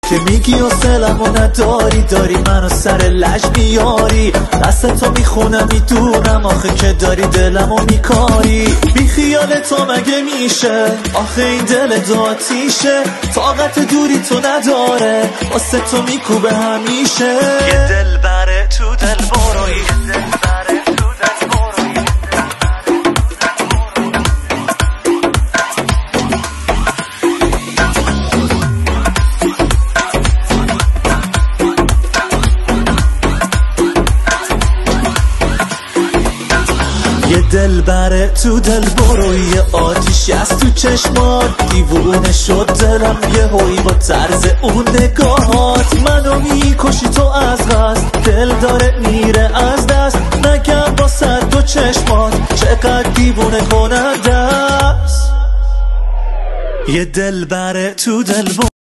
که میگی حوصله‌مو نداری، داری منو سر لج میاری. دستتو میخونم میدونم آخه که داری دلمو میکاری. بی خیال تو مگه میشه آخه این دل دو آتیشه. طاقت دوری تو نداره واسه تو میکوبه همیشه. یه دل بره تو دل بروی، یه دل بره تو دل برو، یه آتیشی از تو چشمات. دیوونه شد دلم یه هوی با طرز اون نگاهات. منو میکشی تو از قصد، دل داره میره از دست. نگم با سر دو چشمات چقدر دیوونه کننده است. یه دل بره تو دل برو.